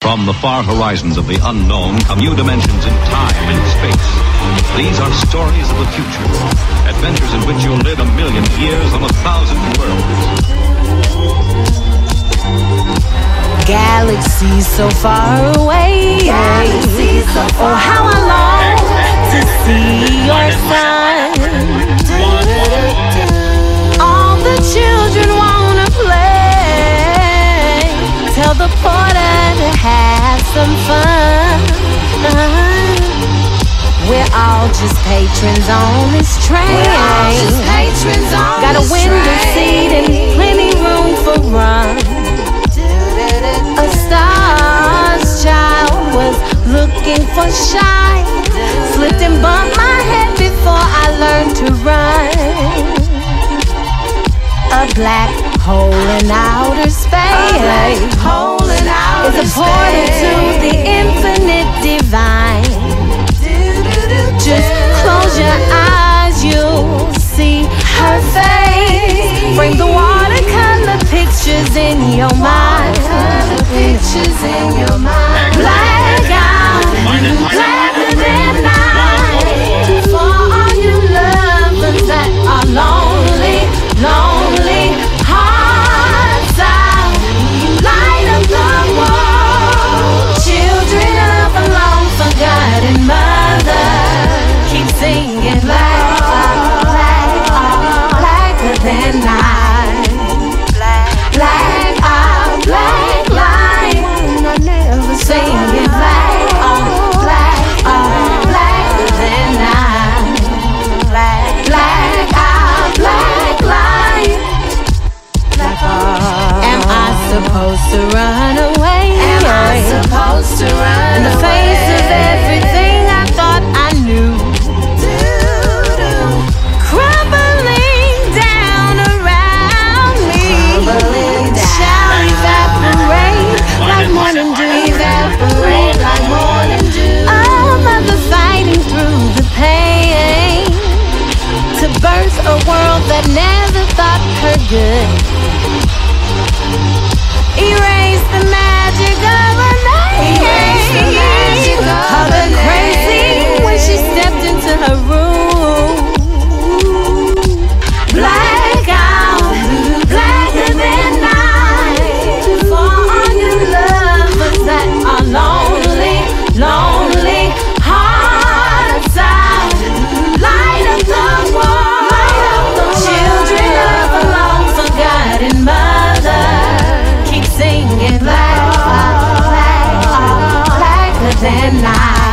From the far horizons of the unknown come new dimensions in time and space. These are stories of the future, adventures in which you'll live 1,000,000 years on 1,000 worlds. Galaxies so far away. Galaxies so far oh, how I long to see your sun. All the children wanna play. Tell the porter to have some fun. We're all just patrons on this train. Got a window seat and plenty room for run. A star's child was looking for shine. Slipped and bumped my head before I learned to run. A black hole in outer space is a portal to the infinite divine. Just close your eyes, you'll see her face. Bring the watercolor pictures in your mind. Black out, blacker than night. For all you lovers that are lonely, lonely hearts out. Light up the world. Children of a long forgotten mother. Keep singing black, blacker than night. Black out, black light. I never singing black, blacker than night. Black out, black light. Am I supposed to run away? Am I supposed to run in the face of everything I thought I knew? Crumbling down around me. Shall evaporate like morning dew. Evaporate like morning dew. Oh, mother fighting through the pain to birth a world that never thought her good. Erase the magic of her name. Called her crazy when she stepped into her room. Black out, blacker than night. For all you lovers that are lonely, lonely hearts out. Light up the world. Children of a long forgotten mother. Keep singing black, blacker than night.